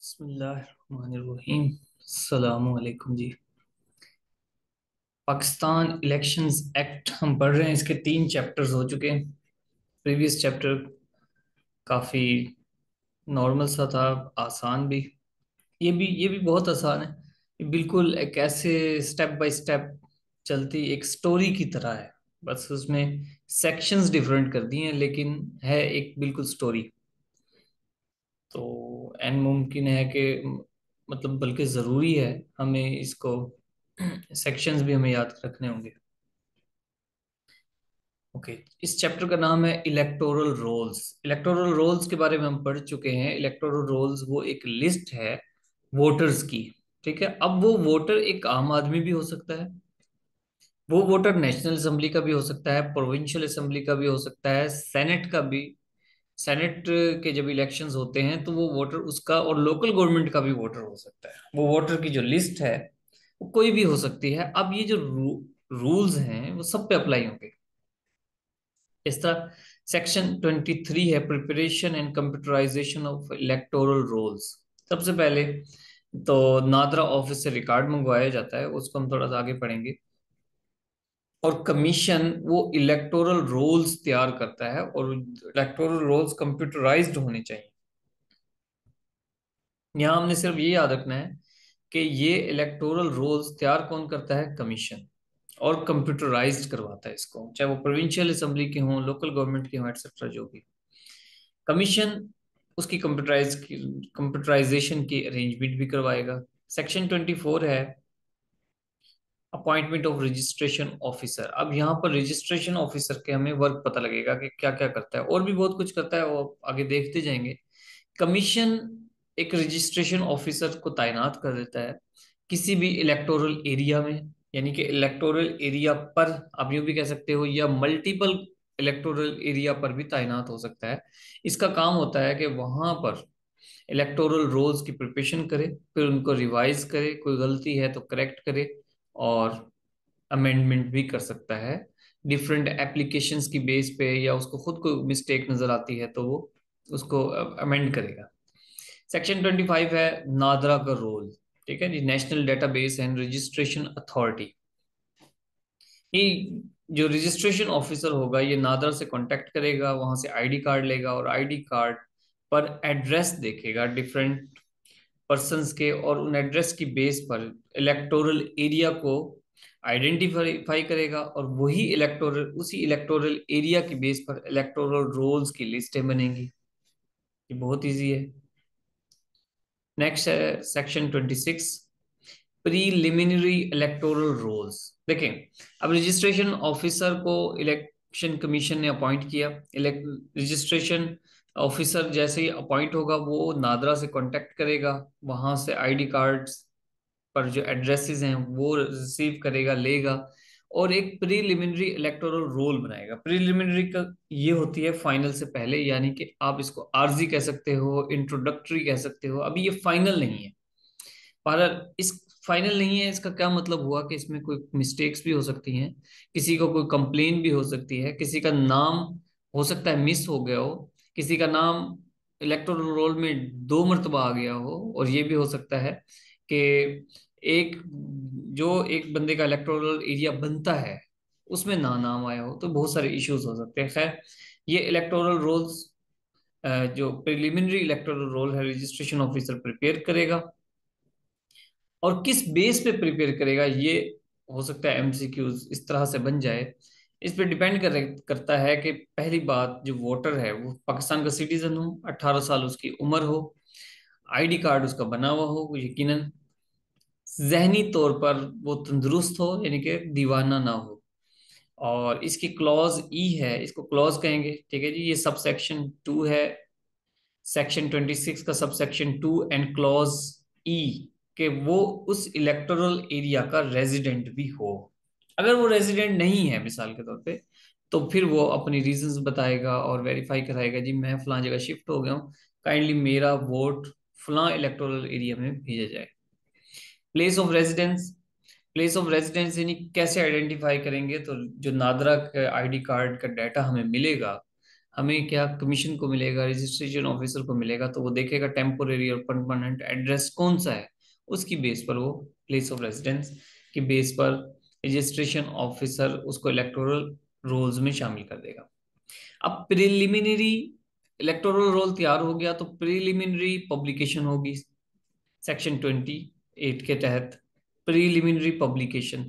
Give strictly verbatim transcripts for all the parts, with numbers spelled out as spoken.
बिस्मिल्लाहिर्रहमानिर्रहीम। अस्सलामु अलैकुम जी। पाकिस्तान इलेक्शंस एक्ट हम पढ़ रहे हैं, इसके तीन चैप्टर्स हो चुके हैं। प्रीवियस चैप्टर काफ़ी नॉर्मल सा था, आसान भी। ये भी ये भी बहुत आसान है। ये बिल्कुल एक ऐसे स्टेप बाय स्टेप चलती एक स्टोरी की तरह है। बस उसमें सेक्शंस डिफरेंट कर दिए हैं, लेकिन है एक बिल्कुल स्टोरी। तो एन मुमकिन है कि मतलब बल्कि ज़रूरी है हमें इसको सेक्शंस भी हमें याद रखने होंगे। ओके, इस चैप्टर का नाम है इलेक्टोरल रोल्स। इलेक्टोरल रोल्स के बारे में हम पढ़ चुके हैं। इलेक्टोरल रोल्स वो एक लिस्ट है वोटर्स की। ठीक है, अब वो वोटर एक आम आदमी भी हो सकता है, वो वोटर नेशनल असेंबली का भी हो सकता है, प्रोविंशियल असेंबली का भी हो सकता है, सेनेट का भी। सेनेट के जब इलेक्शंस होते हैं तो वो वोटर उसका, और लोकल गवर्नमेंट का भी वोटर हो सकता है। वो वोटर की जो लिस्ट है वो कोई भी हो सकती है। अब ये जो रू, रूल्स हैं वो सब पे अप्लाई होंगे। इस तरह सेक्शन ट्वेंटी थ्री है preparation and computerisation of electoral rolls. सबसे पहले तो नादरा ऑफिस से रिकॉर्ड मंगवाया जाता है, उसको हम थोड़ा सा आगे पढ़ेंगे। और कमीशन वो इलेक्टोरल रोल्स तैयार करता है, और इलेक्टोरल रोल्स कंप्यूटराइज्ड होने चाहिए। यहाँ हमने सिर्फ ये याद रखना है कि ये इलेक्टोरल रोल्स तैयार कौन करता है? कमीशन। और कंप्यूटराइज्ड करवाता है इसको, चाहे वो प्रोविंशियल असेंबली के हों, लोकल गवर्नमेंट के हों, एटसेट्रा जो भी। कमीशन उसकी कंप्यूटराइज की कंप्यूटराइजेशन की अरेंजमेंट भी करवाएगा। सेक्शन ट्वेंटी फोर है अपॉइंटमेंट ऑफ रजिस्ट्रेशन ऑफिसर। अब यहाँ पर रजिस्ट्रेशन ऑफिसर के हमें वर्क पता लगेगा कि क्या क्या करता है, और भी बहुत कुछ करता है, वो आगे देखते जाएंगे। कमीशन एक रजिस्ट्रेशन ऑफिसर को तैनात कर देता है किसी भी इलेक्टोरल एरिया में, यानी कि इलेक्टोरल एरिया पर आप यूं भी कह सकते हो, या मल्टीपल इलेक्टोरल एरिया पर भी तैनात हो सकता है। इसका काम होता है कि वहां पर इलेक्टोरल रोल्स की प्रिपरेशन करे, फिर उनको रिवाइज करे, कोई गलती है तो करेक्ट करे, और अमेंडमेंट भी कर सकता है डिफरेंट एप्लीकेशंस की बेस पे, या उसको खुद को मिस्टेक नजर आती है तो वो उसको अमेंड करेगा। सेक्शन ट्वेंटी फाइव है नादरा का रोल। ठीक है जी, national database and registration authority. ये जो रजिस्ट्रेशन ऑफिसर होगा ये नादरा से कांटेक्ट करेगा, वहां से आईडी कार्ड लेगा, और आईडी कार्ड पर एड्रेस देखेगा डिफरेंट पर्संस के, और उन एड्रेस की बेस पर इलेक्टोरल एरिया को आइडेंटिफाई करेगा, और वही इलेक्टोरल उसी इलेक्टोरल एरिया की बेस पर इलेक्टोरल रोल्स की लिस्टें बनेंगी। ये बहुत इजी है। नेक्स्ट है section twenty six preliminary electoral rolls. देखें, अब रजिस्ट्रेशन ऑफिसर को इलेक्शन कमीशन ने अपॉइंट किया। रजिस्ट्रेशन ऑफिसर जैसे ही अपॉइंट होगा वो नादरा से कांटेक्ट करेगा, वहां से आईडी कार्ड्स पर जो एड्रेसेस हैं वो रिसीव करेगा, लेगा, और एक प्रीलिमिनरी इलेक्टोरल रोल बनाएगा। प्रीलिमिनरी का ये होती है फाइनल से पहले, यानी कि आप इसको आर्जी कह सकते हो, इंट्रोडक्टरी कह सकते हो, अभी ये फाइनल नहीं है। पर इस फाइनल नहीं है इसका क्या मतलब हुआ कि इसमें कोई मिस्टेक्स भी हो सकती हैं, किसी को कोई कंप्लेन भी हो सकती है, किसी का नाम हो सकता है मिस हो गया हो, किसी का नाम इलेक्टोरल रोल में दो मरतबा आ गया हो, और ये भी हो सकता है कि एक जो एक बंदे का इलेक्टोरल एरिया बनता है उसमें ना नाम आया हो, तो बहुत सारे इश्यूज हो सकते हैं। खैर, ये इलेक्टोरल रोल्स जो प्रिलिमिनरी इलेक्टोरल रोल है रजिस्ट्रेशन ऑफिसर प्रिपेयर करेगा। और किस बेस पे प्रिपेयर करेगा ये हो सकता है एमसीक्यूज इस तरह से बन जाए। इस पे डिपेंड कर करता है कि पहली बात, जो वोटर है वो पाकिस्तान का सिटीजन हो, अट्ठारह साल उसकी उम्र हो, आईडी कार्ड उसका बना हुआ हो, वो यकीनन जहनी तौर पर वो तंदुरुस्त हो, यानी कि दीवाना ना हो। और इसकी क्लॉज ई है, इसको क्लॉज कहेंगे। ठीक है जी, ये सब सेक्शन टू है, सेक्शन ट्वेंटी सिक्स का sub section two and clause E, कि वो उस इलेक्टोरल एरिया का रेजिडेंट भी हो। अगर वो रेजिडेंट नहीं है मिसाल के तौर पे, तो फिर वो अपनी रीजंस बताएगा और वेरीफाई कराएगा, जी मैं फलां जगह शिफ्ट हो गया हूँ, काइंडली मेरा वोट फलां इलेक्टोरल एरिया में भेजा जाए। Place of residence, place of residence यानी कैसे आइडेंटिफाई करेंगे? तो जो नादरा के आईडी कार्ड का डाटा हमें मिलेगा, हमें क्या कमीशन को मिलेगा, रजिस्ट्रेशन ऑफिसर को मिलेगा, तो वो देखेगा टेम्पोरेरी और परमानेंट एड्रेस कौन सा है, उसकी बेस पर वो प्लेस ऑफ रेजिडेंस की बेस पर रजिस्ट्रेशन ऑफिसर उसको इलेक्टोरल रोल्स में शामिल कर देगा। अब प्रिलिमिनरी इलेक्टोरल रोल तैयार हो गया तो प्रिलिमिनरी पब्लिकेशन होगी सेक्शन ट्वेंटी एट के तहत। प्रिलिमिनरी पब्लिकेशन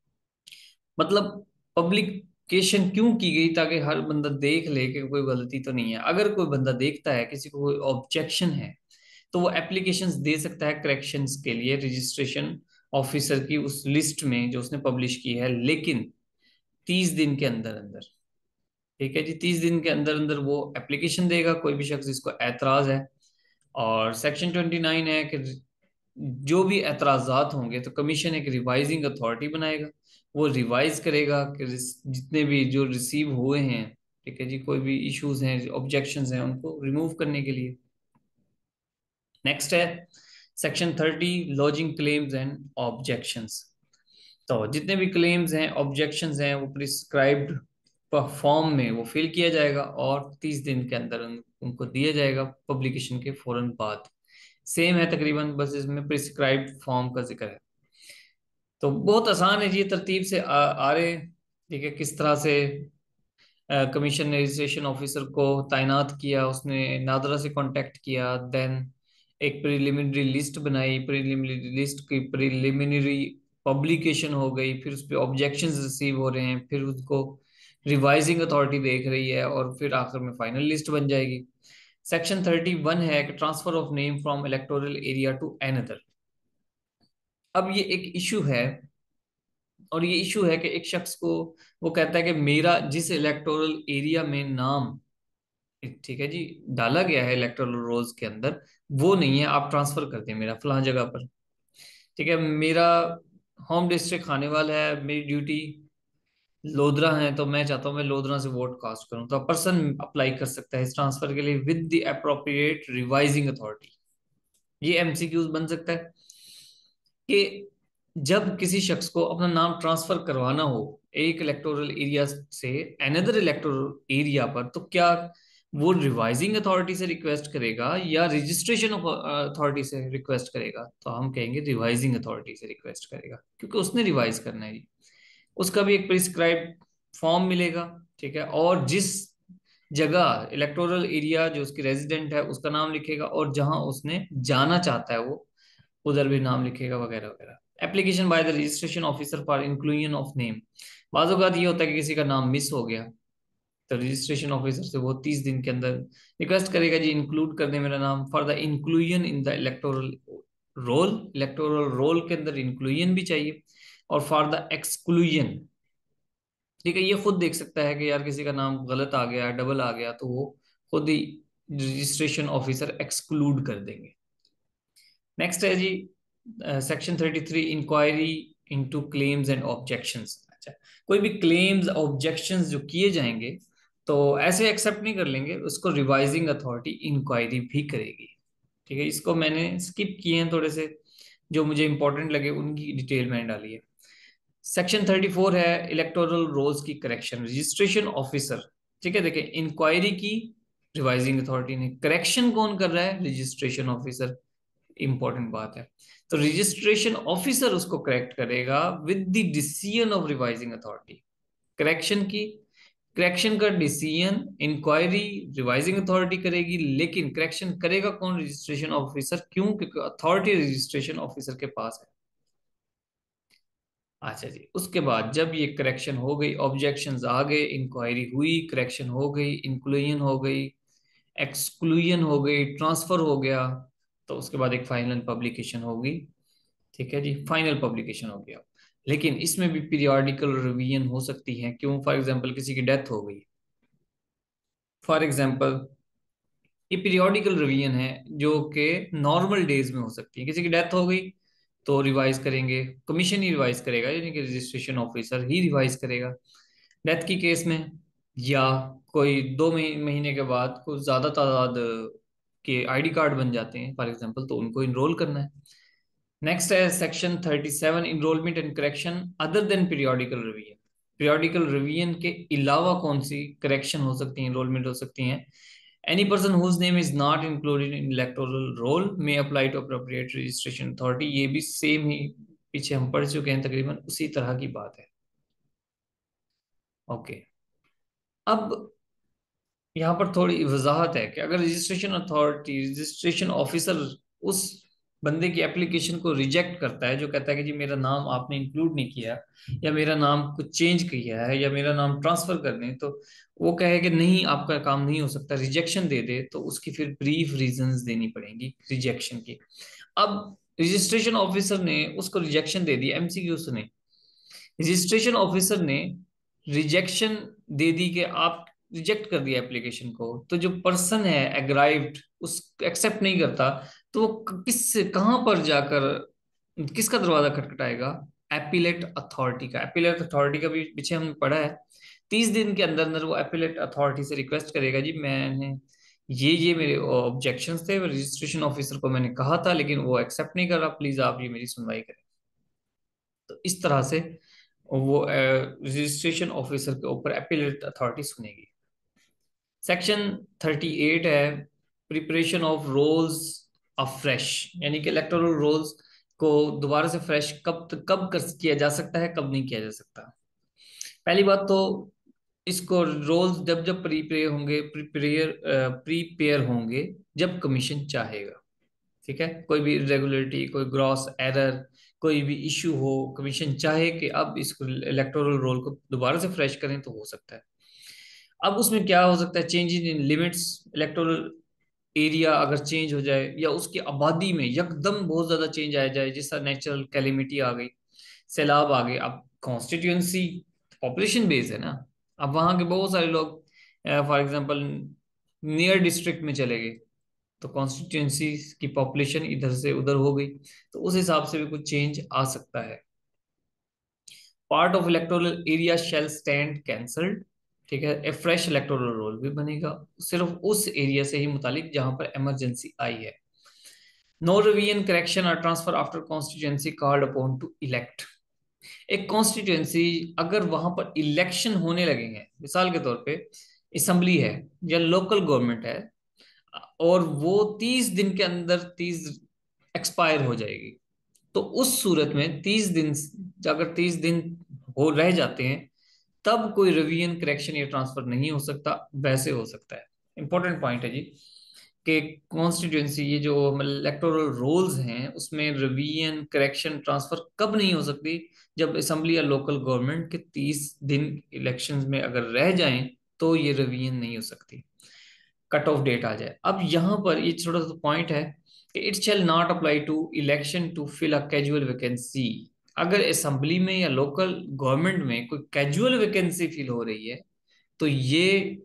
मतलब पब्लिकेशन क्यों की गई, ताकि हर बंदा देख ले कि कोई गलती तो नहीं है। अगर कोई बंदा देखता है, किसी को कोई ऑब्जेक्शन है, तो वो एप्लीकेशंस दे सकता है करेक्शंस के लिए रजिस्ट्रेशन ऑफिसर की उस लिस्ट में जो उसने पब्लिश की है, लेकिन तीस दिन के अंदर अंदर। ठीक है जी, तीस दिन के अंदर अंदर वो एप्लीकेशन देगा, कोई भी शख्स जिसको एतराज है। और सेक्शन ट्वेंटी नाइन है कि जो भी एतराजात होंगे तो कमीशन एक रिवाइजिंग अथॉरिटी बनाएगा, वो रिवाइज करेगा कि रिस- जितने भी जो रिसीव हुए हैं, ठीक है जी, कोई भी इश्यूज हैं, ऑब्जेक्शंस हैं, उनको रिमूव करने के लिए। नेक्स्ट है section thirty, lodging claims and objections. तो जितने भी क्लेम्स हैं, ऑब्जेक्शंस हैं, वो प्रिस्क्राइब्ड फॉर्म में वो फिल किया जाएगा और तीस दिन के अंदर उन, उनको दिया जाएगा पब्लिकेशन के फौरन बाद। सेम है तकरीबन, बस इसमें प्रिस्क्राइब्ड फॉर्म का जिक्र है। तो बहुत आसान है जी, ये तरतीब से आ, आ रहे। ठीक है, किस तरह से कमीशन ने रजिस्ट्रेशन ऑफिसर को तैनात किया, उसने नादरा से कांटेक्ट किया, देन एक प्रिलिमिनरी लिस्ट बनाई, प्रिलिमिनरी लिस्ट की प्रिलिमिनरी पब्लिकेशन हो गई, फिर उस पर ऑब्जेक्शंस रिसीव हो रहे हैं, फिर उसको रिवाइजिंग अथॉरिटी देख रही है, और फिर आखिर में फाइनल लिस्ट बन जाएगी। सेक्शन थर्टी वन है कि transfer of name from electoral area to another. अब ये एक इशू है, और ये इशू है कि एक शख्स को वो कहता है कि मेरा जिस इलेक्टोरल एरिया में नाम, ठीक है जी, डाला गया है इलेक्टोरल रोल्स के अंदर, वो नहीं है, आप ट्रांसफर कर दें मेरा फलां जगह पर। ठीक है, मेरा होम डिस्ट्रिक्ट खानेवाल है, मेरी ड्यूटी लोधरा है, तो मैं चाहता हूँ मैं लोधरा से वोट कास्ट करूँ, तो पर्सन अप्लाई कर सकता है इस ट्रांसफर के लिए with the appropriate revising authority. ये एमसीक्यूज बन सकता है कि जब किसी शख्स को अपना नाम ट्रांसफर करवाना हो एक इलेक्टोरल एरिया से अनदर इलेक्टोरल एरिया पर, तो क्या वो रिवाइजिंग अथॉरिटी से रिक्वेस्ट करेगा या रजिस्ट्रेशन अथॉरिटी से रिक्वेस्ट करेगा? तो हम कहेंगे रिवाइजिंग अथॉरिटी से रिक्वेस्ट करेगा, क्योंकि उसने रिवाइज करना है जी। उसका भी एक प्रिस्क्राइब फॉर्म मिलेगा। ठीक है, और जिस जगह इलेक्टोरल एरिया जो उसकी रेजिडेंट है उसका नाम लिखेगा, और जहां उसने जाना चाहता है वो उधर भी नाम लिखेगा, वगैरह वगैरह। Application by the registration officer for inclusion of name. बाज़ औक़ात ये होता है कि किसी का नाम मिस हो गया, तो रजिस्ट्रेशन ऑफिसर से वो तीस दिन के अंदर रिक्वेस्ट करेगा जी इंक्लूड कर दे मेरा नाम for the inclusion in the electoral roll. Electoral roll के अंदर इंक्लूजन भी चाहिए, और फॉर द एक्सक्लूजन। ठीक है, ये खुद देख सकता है कि यार किसी का नाम गलत आ गया, डबल आ गया, तो वो खुद ही रजिस्ट्रेशन ऑफिसर एक्सक्लूड कर देंगे। नेक्स्ट है जी section thirty three, inquiry into claims and objections. अच्छा, कोई भी क्लेम्स ऑब्जेक्शंस जो किए जाएंगे तो ऐसे एक्सेप्ट नहीं कर लेंगे, उसको रिवाइजिंग अथॉरिटी इंक्वायरी भी करेगी। ठीक है, इसको मैंने स्किप किए हैं थोड़े से, जो मुझे इंपॉर्टेंट लगे उनकी डिटेल मैंने डाली है। सेक्शन थर्टी फोर है इलेक्टोरल रोल्स की करेक्शन, रजिस्ट्रेशन ऑफिसर। ठीक है, देखिए, इंक्वायरी की रिवाइजिंग अथॉरिटी ने, करेक्शन कौन कर रहा है? Registration officer. इंपॉर्टेंट बात है। तो रजिस्ट्रेशन ऑफिसर उसको करेक्ट करेगा with the decision of revising authority. Correction की करेक्शन का डिसीजन इंक्वायरी रिवाइजिंग अथॉरिटी करेगी, लेकिन करेक्शन करेगा कौन? Registration officer. क्यों? क्योंकि अथॉरिटी रजिस्ट्रेशन ऑफिसर के पास है। अच्छा जी, उसके बाद जब ये करेक्शन हो गई, ऑब्जेक्शंस आ गए, इंक्वायरी हुई, करेक्शन हो गई, इंक्लूजन हो गई, एक्सक्लूजन हो गई, ट्रांसफर हो गया, तो उसके बाद एक फाइनल पब्लिकेशन होगी। ठीक है जी, फाइनल पब्लिकेशन हो गया। लेकिन इसमें भी पीरियोडिकल रिवीजन हो सकती है। क्यों? फॉर एग्जांपल किसी की डेथ हो गई, फॉर एग्जांपल ये पीरियोडिकल रिवीजन है जो कि नॉर्मल डेज में हो सकती है। किसी की डेथ हो गई तो रिवाइज करेंगे, कमीशन ही रिवाइज करेगा, यानी कि रजिस्ट्रेशन ऑफिसर ही रिवाइज करेगा डेथ की केस में। या कोई दो मही- महीने के बाद कुछ ज्यादा तादाद के आईडी कार्ड बन जाते हैं फॉर एग्जांपल, तो उनको इनरोल करना है। नेक्स्ट है section thirty seven, enrolment and correction other than periodical revision. Periodical revision के अलावा कौन सी करेक्शन हो सकती हैं, इनरोलमेंट हो सकती हैं? Any person whose name is not included in electoral roll may apply to appropriate registration authority. ये भी सेम ही पीछे हम पढ़ चुके हैं, तकरीबन उसी तरह की बात है। ओके, अब यहाँ पर थोड़ी वजाहत है कि अगर रजिस्ट्रेशन अथॉरिटी, रजिस्ट्रेशन ऑफिसर उस बंदे की एप्लीकेशन को रिजेक्ट करता है जो कहता है कि जी मेरा नाम आपने इंक्लूड नहीं किया, या मेरा नाम कुछ चेंज किया है, या मेरा नाम ट्रांसफर कर दें, तो वो कहे कि नहीं आपका काम नहीं हो सकता, रिजेक्शन दे दे, तो उसकी फिर ब्रीफ रीजंस देनी पड़ेंगी रिजेक्शन की। अब रजिस्ट्रेशन ऑफिसर ने उसको रिजेक्शन दे दी, एमसीक्यू सुने, रजिस्ट्रेशन ऑफिसर ने रिजेक्शन दे दी कि आप रिजेक्ट कर दिया एप्लीकेशन को, तो जो पर्सन है एग्राइव्ड उस एक्सेप्ट नहीं करता, तो वो क- किस कहां पर जाकर किसका दरवाजा खटखटाएगा? एपीलेट अथॉरिटी का। एपीलेट अथॉरिटी का भी पीछे हमने पढ़ा है, तीस दिन के अंदर अंदर वो एपीलेट अथॉरिटी से रिक्वेस्ट करेगा, जी मैंने ये ये मेरे ऑब्जेक्शंस थे रजिस्ट्रेशन ऑफिसर को मैंने कहा था लेकिन वो एक्सेप्ट नहीं कर रहा, प्लीज आप ये मेरी सुनवाई करें। तो इस तरह से वो रजिस्ट्रेशन ऑफिसर के ऊपर अपीलेट अथॉरिटी सुनेगी। सेक्शन थर्टी एट है preparation of rolls of fresh, यानी कि इलेक्टोरल रोल्स को दोबारा से फ्रेश कब कब कर किया जा सकता है, कब नहीं किया जा सकता। पहली बात तो इसको रोल्स जब जब प्रीपेयर होंगे, प्रिपेयर प्रीपेयर होंगे जब कमीशन चाहेगा। ठीक है, कोई भी इरेगुलरिटी, कोई ग्रॉस एरर, कोई भी इशू हो, कमीशन चाहे कि अब इसको इलेक्टोरल रोल को दोबारा से फ्रेश करें तो हो सकता है। अब उसमें क्या हो सकता है? Changes in limits, electoral area अगर चेंज हो जाए, या उसकी आबादी में यकदम बहुत ज्यादा चेंज आ जाए, जैसा नेचुरल कैलेमिटी आ गई, सैलाब आ गए। अब कॉन्स्टिट्यूंसी पॉपुलेशन बेस है ना, अब वहां के बहुत सारे लोग फॉर एग्जांपल नियर डिस्ट्रिक्ट में चले गए, तो कॉन्स्टिट्यूंसी की पॉपुलेशन इधर से उधर हो गई, तो उस हिसाब से भी कुछ चेंज आ सकता है। Part of electoral area shall stand cancelled. ठीक है, ए फ्रेश इलेक्टोरल रोल भी बनेगा सिर्फ उस एरिया से ही मुतालिक जहां पर इमरजेंसी आई है। नो रिवीजन करेक्शन और transfer after constituency called upon to elect. एक कॉन्स्टिट्यूंसी अगर वहां पर इलेक्शन होने लगे हैं, मिसाल के तौर पे असेंबली है या लोकल गवर्नमेंट है, और वो तीस दिन के अंदर तीस एक्सपायर हो जाएगी, तो उस सूरत में तीस दिन, अगर तीस दिन हो रह जाते हैं, तब कोई रिवीजन करेक्शन या ट्रांसफर नहीं हो सकता। वैसे हो सकता है, इंपॉर्टेंट पॉइंट है जी, कि कॉन्स्टिट्यूंसी ये जो इलेक्टोरल रोल्स हैं उसमें रिवीजन करेक्शन ट्रांसफर कब नहीं हो सकती? जब असेंबली या लोकल गवर्नमेंट के तीस दिन इलेक्शंस में अगर रह जाएं, तो ये रिवीजन नहीं हो सकती, कट ऑफ डेट आ जाए। अब यहाँ पर ये छोटा सा पॉइंट है कि it shall not apply to election to fill a casual vacancy. अगर असेंबली में या लोकल गवर्नमेंट में कोई कैजुअल वैकेंसी फिल हो रही है, तो ये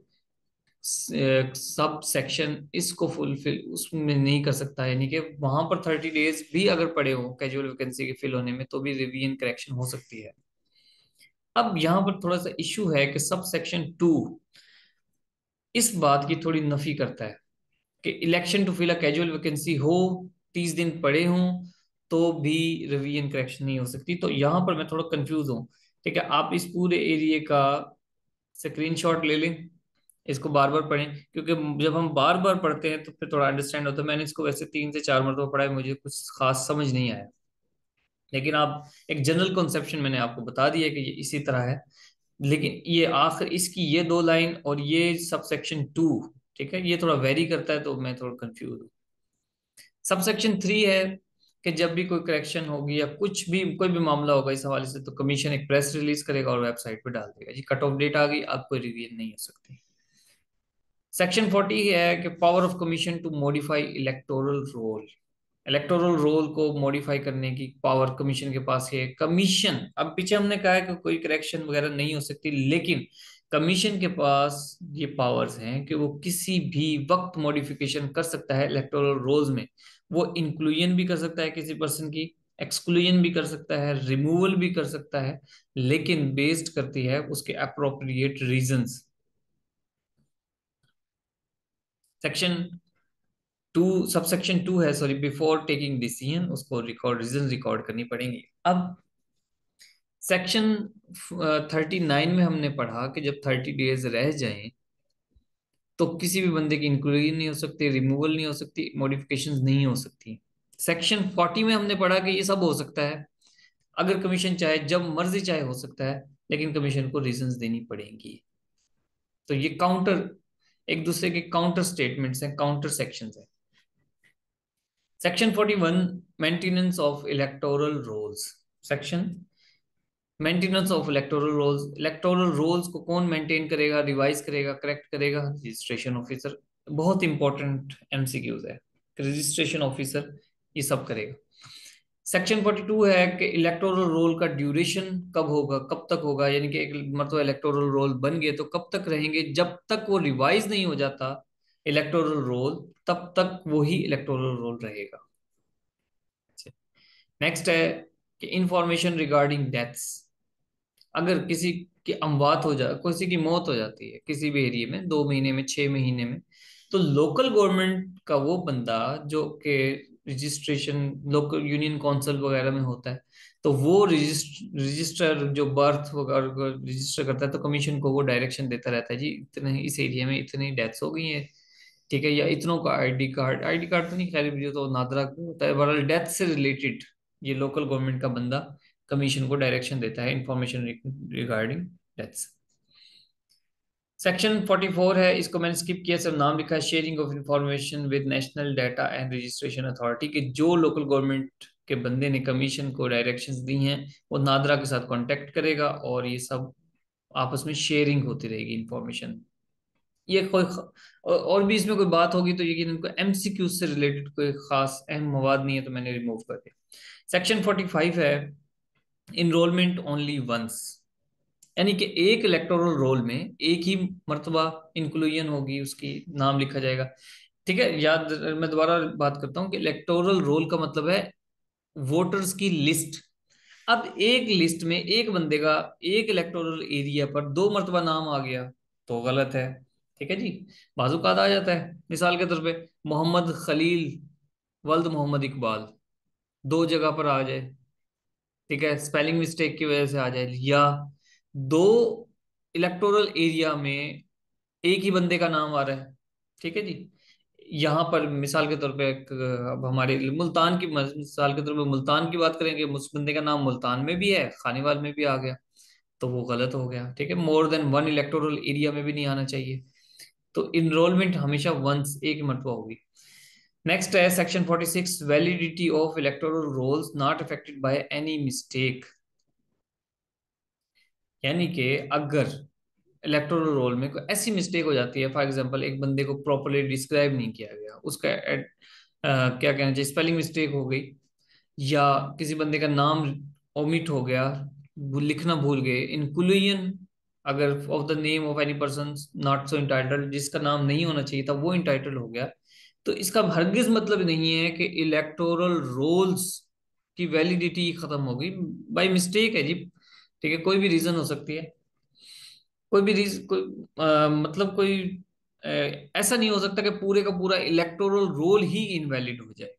सब सेक्शन इसको फुलफिल उसमें नहीं कर सकता, यानी कि वहां पर थर्टी डेज भी अगर पड़े हो कैजुअल वैकेंसी के फिल होने में, तो भी रिवीजन करेक्शन हो सकती है। अब यहाँ पर थोड़ा सा इशू है कि सब सेक्शन टू इस बात की थोड़ी नफी करता है कि election to fill a casual vacancy हो, तीस दिन पड़े हों, तो भी रिवीजन करेक्शन नहीं हो सकती। तो यहाँ पर मैं थोड़ा कंफ्यूज हूँ। ठीक है, आप इस पूरे एरिया का स्क्रीनशॉट ले लें, इसको बार बार पढ़ें, क्योंकि जब हम बार बार पढ़ते हैं तो फिर थोड़ा अंडरस्टैंड होता है। मैंने इसको वैसे तीन से चार मरतबा पढ़ा है, मुझे कुछ खास समझ नहीं आया, लेकिन आप एक जनरल कॉन्सेप्शन मैंने आपको बता दिया कि ये इसी तरह है। लेकिन ये आखिर इसकी ये दो लाइन और ये सब सेक्शन टू, ठीक है, ये थोड़ा वेरी करता है, तो मैं थोड़ा कंफ्यूज हूँ। सबसेक्शन थ्री है कि जब भी कोई करेक्शन होगी या कुछ भी कोई भी मामला होगा इस हवाले से, तो कमीशन एक प्रेस रिलीज करेगा और वेबसाइट पर डाल देगा, जी कट ऑफ डेट आ गई, अब कोई रिवीजन नहीं हो सकती। सेक्शन फोर्टी है कि power of commission to modify electoral roll. Electoral roll को मॉडिफाई करने की पावर कमीशन के पास है। कमीशन, अब पीछे हमने कहा है कि कोई करेक्शन वगैरह नहीं हो सकती, लेकिन कमीशन के पास ये पावर्स हैं कि वो किसी भी वक्त मॉडिफिकेशन कर सकता है इलेक्टोरल रोल्स में। वो इंक्लूजन भी कर सकता है किसी पर्सन की, एक्सक्लूजन भी कर सकता है, रिमूवल भी कर सकता है, लेकिन बेस्ड करती है उसके appropriate reasons. Section two, subsection two है, सॉरी, बिफोर टेकिंग डिसीजन उसको रिकॉर्ड रीजन रिकॉर्ड करनी पड़ेंगी। अब सेक्शन थर्टी नाइन में हमने पढ़ा कि जब थर्टी डेज रह जाएं तो किसी भी बंदे की इंक्वायरी नहीं हो सकती, रिमूवल नहीं हो सकती, मॉडिफिकेशंस नहीं हो सकती। सेक्शन फोर्टी में हमने पढ़ा कि ये सब हो सकता है, अगर कमीशन चाहे जब मर्जी चाहे हो सकता है, लेकिन कमीशन को रीजंस देनी पड़ेंगी। तो ये काउंटर, एक दूसरे के काउंटर स्टेटमेंट्स हैं, काउंटर सेक्शंस हैं। Section forty one, maintenance of electoral rolls. Section maintenance of electoral rolls. Electoral rolls को कौन मेंटेन करेगा, रिवाइज करेगा, करेक्ट करेगा? Registration officer. बहुत इंपॉर्टेंट एमसीक्यूज है, रजिस्ट्रेशन ऑफिसर ये सब करेगा। सेक्शन फोर्टी टू है कि इलेक्टोरल रोल का ड्यूरेशन कब होगा, कब तक होगा, यानी कि एक मतलब इलेक्टोरल रोल बन गए तो कब तक रहेंगे, जब तक वो रिवाइज नहीं हो जाता इलेक्टोरल रोल, तब तक वो ही इलेक्टोरल रोल रहेगा। नेक्स्ट है कि इंफॉर्मेशन रिगार्डिंग डेथ्स। अगर किसी की अमवात हो जा, किसी की मौत हो जाती है किसी भी एरिया में, दो महीने में, छह महीने में, तो लोकल गवर्नमेंट का वो बंदा जो कि रजिस्ट्रेशन लोकल यूनियन काउंसिल वगैरह में होता है, तो वो रजिस्टर रजिस्टर जो बर्थ वगैरह रजिस्टर करता है, तो कमीशन को वो डायरेक्शन देता रहता है, जी इतने इस एरिया में इतनी डेथ्स हो गई हैं, ठीक है, या इतनों का आईडी कार्ड, आईडी कार्ड तो नहीं, खैर ये तो नादरा का होता है, बहरहाल डेथ से रिलेटेड ये लोकल गवर्नमेंट का बंदा कमीशन को डायरेक्शन देता है information regarding deaths. Section forty four है, इसको मैंने स्किप किया, सिर्फ नाम लिखा है, sharing of information with national data and registration authority, कि जो लोकल गवर्नमेंट के बंदे ने कमीशन को डायरेक्शंस दी हैं वो नादरा के साथ कांटेक्ट करेगा और ये सब आपस में शेयरिंग होती रहेगी इंफॉर्मेशन। ये कोई ख- और और भी इसमें कोई बात होगी तो यकीन इनको एमसीक्यू से रिलेटेड कोई खास अहम मवाद नहीं है, तो मैंने रिमूव कर दिया। सेक्शन फोर्टी फाइव है, इनरोलमेंट ओनली वंस, यानी कि एक इलेक्टोरल रोल में एक ही मर्तबा इंक्लूजन होगी, उसकी नाम लिखा जाएगा। ठीक है, याद, मैं दोबारा बात करता हूँ कि इलेक्टोरल रोल का मतलब है वोटर्स की लिस्ट। अब एक लिस्ट में एक बंदे का एक इलेक्टोरल एरिया पर दो मर्तबा नाम आ गया तो गलत है। ठीक है जी, बाजूकात आ जाता है, मिसाल के तौर पे मोहम्मद खलील वल्द मोहम्मद इकबाल दो जगह पर आ जाए, ठीक है, स्पेलिंग मिस्टेक की वजह से आ जाए, या दो इलेक्टोरल एरिया में एक ही बंदे का नाम आ रहा है, ठीक है जी। यहाँ पर मिसाल के तौर पे एक, अब हमारे मुल्तान की मिसाल के तौर पे मुल्तान की बात करेंगे, उस बंदे का नाम मुल्तान में भी है, खानीवाल में भी आ गया, तो वो गलत हो गया। ठीक है, more than one electoral area में भी नहीं आना चाहिए। तो इनरोलमेंट हमेशा वंस, एक ही मरतबा होगी। नेक्स्ट है section forty six, validity of electoral rolls not affected by any mistake, यानी कि अगर इलेक्टोरल रोल में कोई ऐसी मिस्टेक हो जाती है, फॉर एग्जांपल एक बंदे को प्रॉपर्ली डिस्क्राइब नहीं किया गया, उसका एड, अ, क्या कहना चाहिए, स्पेलिंग मिस्टेक हो गई, या किसी बंदे का नाम ओमिट हो गया, वो लिखना भूल गए, इंक्लूजन अगर of the name of any person not so entitled, जिसका नाम नहीं होना चाहिए था वो इंटाइटल्ड हो गया, तो इसका हरगिज मतलब नहीं है कि इलेक्टोरल रोल्स की वैलिडिटी खत्म हो गई, बाई मिस्टेक है जी। ठीक है, कोई भी रीजन हो सकती है, कोई भी रीज कोई अ, मतलब कोई अ, ऐसा नहीं हो सकता कि पूरे का पूरा इलेक्टोरल रोल ही इनवैलिड हो जाए,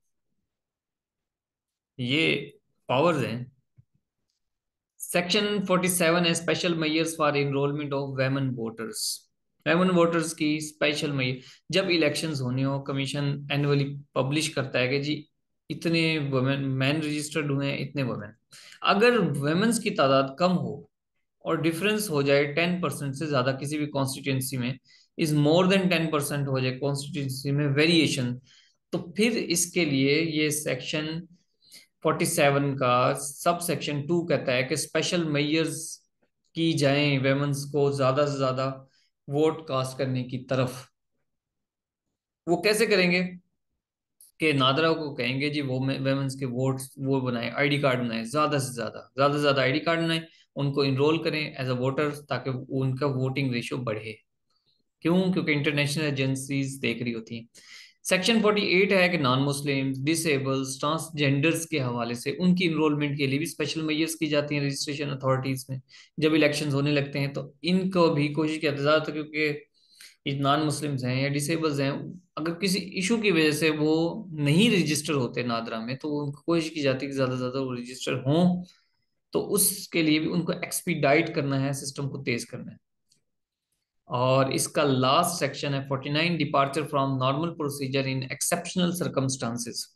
ये पावर्स हैं। सेक्शन फोर्टी सेवन है, special measures for enrolment of women voters. Women voters की स्पेशल मेजर, जब इलेक्शंस होने हो कमीशन एनुअली पब्लिश करता है कि जी इतने वुमेन मैन रजिस्टर्ड हुए हैं, इतने वुमेन, अगर वुमेन्स की तादाद कम हो और डिफरेंस हो जाए टेन परसेंट से ज्यादा किसी भी कॉन्स्टिट्यूंसी में, is more than ten percent हो जाए कॉन्स्टिट्यूंसी में वेरिएशन, तो फिर इसके लिए ये सेक्शन फोर्टी सेवन का सब सेक्शन टू कहता है कि स्पेशल मेजर्स की जाएं वेमेंस को ज्यादा से ज्यादा वोट कास्ट करने की तरफ। वो कैसे करेंगे कि नादरा को कहेंगे जी वो वेमेंस के वोट वो बनाए, आईडी कार्ड बनाए, ज्यादा से ज्यादा ज्यादा से ज्यादा आईडी कार्ड बनाए, उनको इनरोल करें एज अ वोटर, ताकि उनका वोटिंग रेशियो बढ़े। क्यों? क्योंकि इंटरनेशनल एजेंसीज देख रही होती हैं। सेक्शन फोर्टी एट है कि नॉन मुस्लिम्स, डिसेबल्स, ट्रांसजेंडर्स के हवाले से उनकी इनरोलमेंट के लिए भी स्पेशल मेजर्स की जाती हैं रजिस्ट्रेशन अथॉरिटीज में। जब इलेक्शंस होने लगते हैं तो इनको भी कोशिश किया जाता है, क्योंकि ये नॉन मुस्लिम्स हैं या डिसेबल्स हैं, अगर किसी इशू की वजह से वो नहीं रजिस्टर होते नादरा में, तो उनको कोशिश की जाती है कि ज्यादा से ज्यादा वो रजिस्टर हों, तो उसके लिए भी उनको एक्सपीडाइट करना है, सिस्टम को तेज करना है। और इसका लास्ट सेक्शन है forty nine, departure from normal procedure in exceptional circumstances.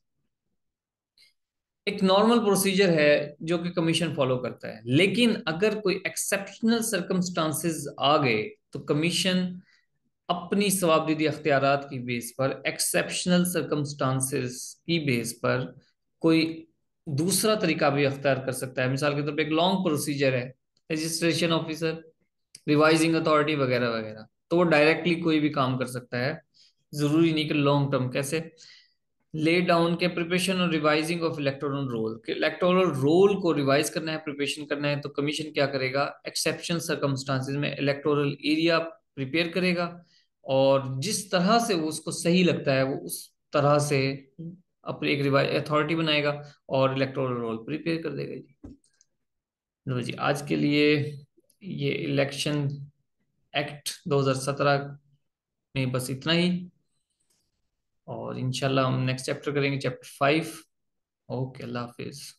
एक नॉर्मल प्रोसीजर है जो कि कमीशन फॉलो करता है, लेकिन अगर कोई एक्सेप्शनल सर्कमस्टांसेस आ गए तो कमीशन अपनी सवाबदीदी अख्तियारात की बेस पर, एक्सेप्शनल सर्कमस्टांसेस की बेस पर कोई दूसरा तरीका भी अख्तियार कर सकता है। मिसाल के तौर पे एक लॉन्ग प्रोसीजर है, रजिस्ट्रेशन ऑफिसर, रिवाइजिंग अथॉरिटी वगैरह वगैरह, तो वो डायरेक्टली कोई भी काम कर सकता है, जरूरी नहीं कि लॉन्ग टर्म। कैसे? ले डाउन के प्रिपरेशन और revising of electoral roll, electoral roll को रिवाइज करना है, प्रिपरेशन करना है, तो कमीशन क्या करेगा, एक्सेप्शन सर्कमस्टांसेस में इलेक्टोरल एरिया प्रिपेयर करेगा, और जिस तरह से वो उसको सही लगता है वो उस तरह से अपनी एक रिवाइज अथॉरिटी बनाएगा और इलेक्टोरल रोल प्रिपेयर कर देगा जी। लो जी, आज के लिए ये इलेक्शन एक्ट दो हज़ार सत्रह में बस इतना ही, और इंशाल्लाह हम नेक्स्ट चैप्टर करेंगे, चैप्टर फाइव। ओके, अल्लाह हाफिज।